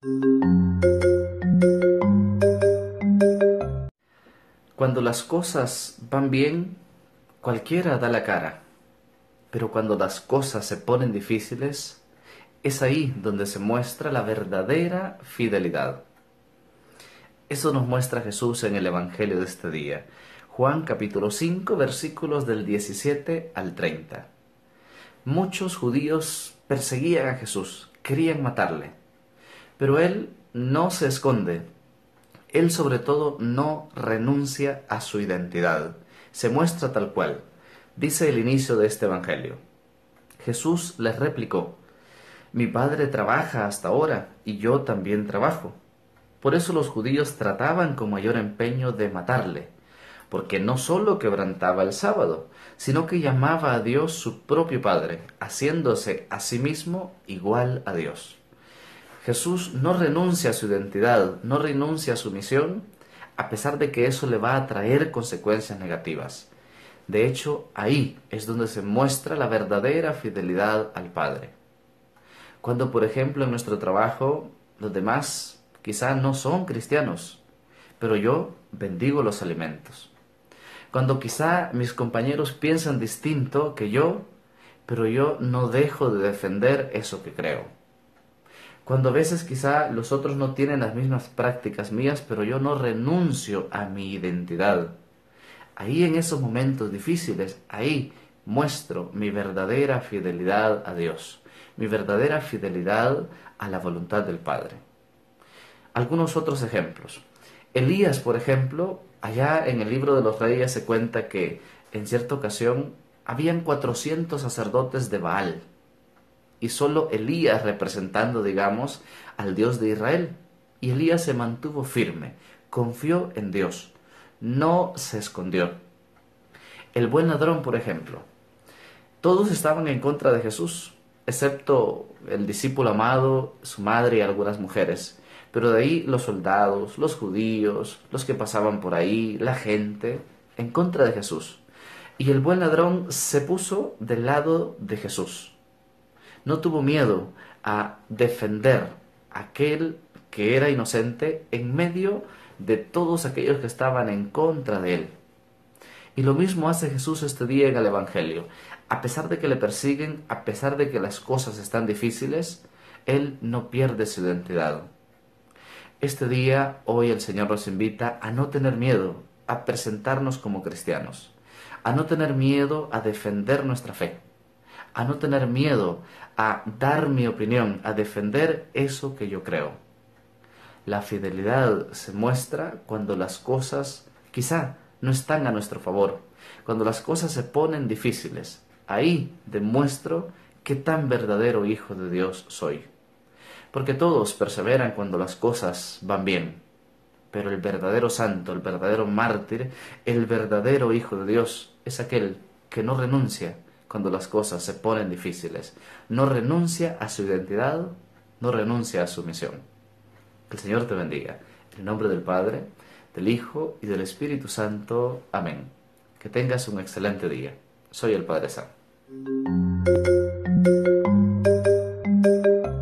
Cuando las cosas van bien, cualquiera da la cara, pero cuando las cosas se ponen difíciles, es ahí donde se muestra la verdadera fidelidad. Eso nos muestra Jesús en el Evangelio de este día. Juan capítulo 5 versículos del 17 al 30. Muchos judíos perseguían a Jesús, querían matarle, pero él no se esconde. Él sobre todo no renuncia a su identidad, se muestra tal cual. Dice el inicio de este Evangelio. Jesús les replicó: Mi Padre trabaja hasta ahora y yo también trabajo. Por eso los judíos trataban con mayor empeño de matarle, porque no sólo quebrantaba el sábado, sino que llamaba a Dios su propio Padre, haciéndose a sí mismo igual a Dios. Jesús no renuncia a su identidad, no renuncia a su misión, a pesar de que eso le va a traer consecuencias negativas. De hecho, ahí es donde se muestra la verdadera fidelidad al Padre. Cuando, por ejemplo, en nuestro trabajo, los demás quizá no son cristianos, pero yo bendigo los alimentos. Cuando quizá mis compañeros piensan distinto que yo, pero yo no dejo de defender eso que creo. Cuando a veces quizá los otros no tienen las mismas prácticas mías, pero yo no renuncio a mi identidad. Ahí en esos momentos difíciles, ahí muestro mi verdadera fidelidad a Dios, mi verdadera fidelidad a la voluntad del Padre. Algunos otros ejemplos. Elías, por ejemplo, allá en el libro de los Reyes se cuenta que en cierta ocasión habían 400 sacerdotes de Baal y solo Elías representando, digamos, al Dios de Israel. Y Elías se mantuvo firme, confió en Dios, no se escondió. El buen ladrón, por ejemplo. Todos estaban en contra de Jesús, excepto el discípulo amado, su madre y algunas mujeres. Pero de ahí los soldados, los judíos, los que pasaban por ahí, la gente, en contra de Jesús. Y el buen ladrón se puso del lado de Jesús. No tuvo miedo a defender a aquel que era inocente en medio de todos aquellos que estaban en contra de él. Y lo mismo hace Jesús este día en el Evangelio. A pesar de que le persiguen, a pesar de que las cosas están difíciles, Él no pierde su identidad. Este día, hoy el Señor nos invita a no tener miedo, a presentarnos como cristianos, a no tener miedo a defender nuestra fe, a no tener miedo a dar mi opinión, a defender eso que yo creo. La fidelidad se muestra cuando las cosas quizá no están a nuestro favor, cuando las cosas se ponen difíciles. Ahí demuestro qué tan verdadero hijo de Dios soy. Porque todos perseveran cuando las cosas van bien, pero el verdadero santo, el verdadero mártir, el verdadero hijo de Dios es aquel que no renuncia cuando las cosas se ponen difíciles, no renuncia a su identidad, no renuncia a su misión. Que el Señor te bendiga. En el nombre del Padre, del Hijo y del Espíritu Santo. Amén. Que tengas un excelente día. Soy el Padre Sam.